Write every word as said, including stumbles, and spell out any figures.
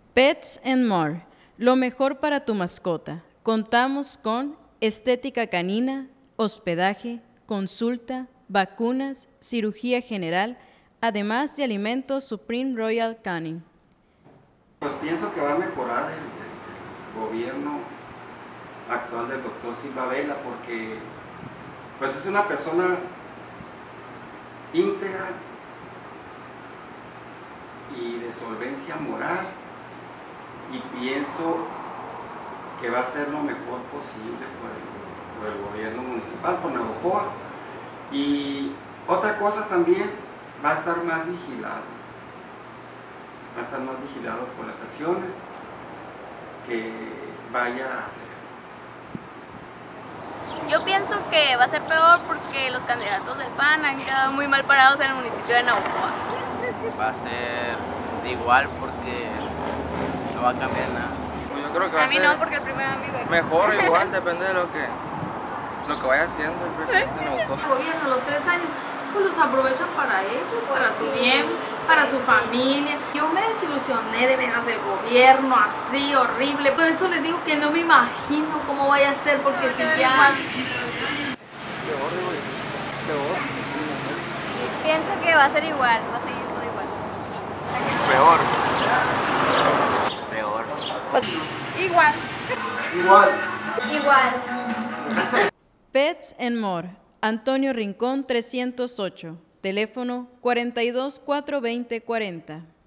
Pets and More, lo mejor para tu mascota. Contamos con estética canina, hospedaje, consulta, vacunas, cirugía general, además de alimentos Supreme Royal Canin. Pues pienso que va a mejorar el, el gobierno actual del doctor Silva Vela, porque pues es una persona íntegra y de solvencia moral, y pienso que va a hacer lo mejor posible por el, por el gobierno municipal, por Navojoa. Y otra cosa también, va a estar más vigilado, va a estar más vigilado por las acciones que vaya a hacer. Yo pienso que va a ser peor porque los candidatos del P A N han quedado muy mal parados en el municipio de Navojoa. Va a ser igual porque no va a cambiar nada. Pues yo creo que va A mí no, porque el primero a mí me... mejor o igual, depende de lo que, lo que vaya haciendo el presidente de Navojoa. El gobierno, los tres años, pues los aprovechan para ellos, para su bien, para su familia. Yo me desilusioné de veras del gobierno, así, horrible. Por eso les digo que no me imagino cómo vaya a ser, porque si ya... Peor, peor. Pienso que va a ser igual, va a seguir todo igual. Peor. Peor. Igual. Igual. Igual. Pets and More, Antonio Rincón trescientos ocho, teléfono cuarenta y dos, cuatrocientos veinte, cuarenta.